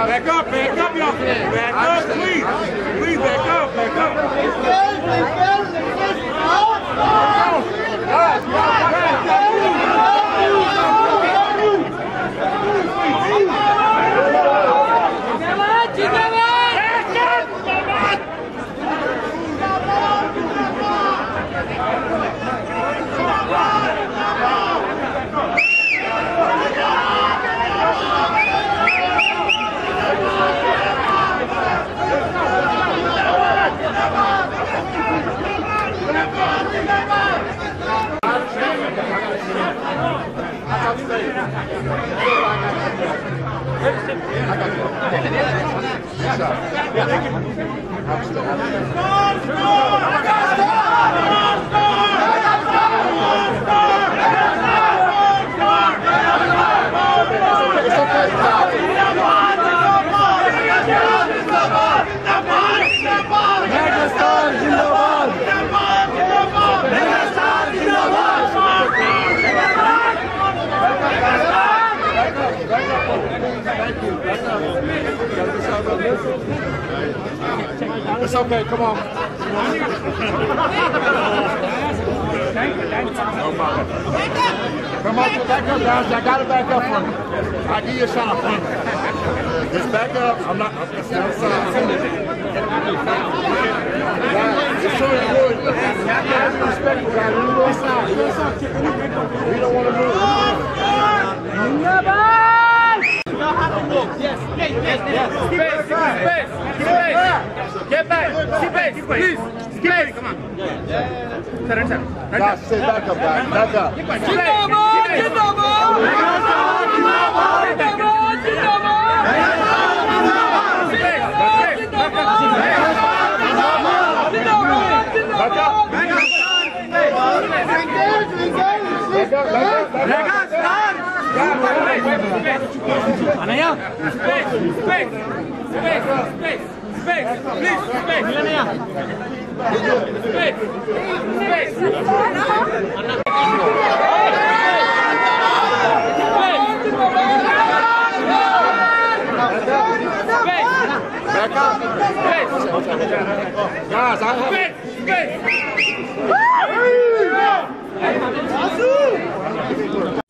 Back up, y'all. Back up, please. Please back up. It's okay, come on. Come on, back up, guys. I got to back up for you. I'll give you a shot. Just back up. I'm not. It's outside. Just show you wood. Respectful, guys. We go outside. We don't want to move. Know how to move. Yes. Space. Get back. Space. Please. Space. Come on. Turn. Guys, stay back up, guys. Back up. Guys, I have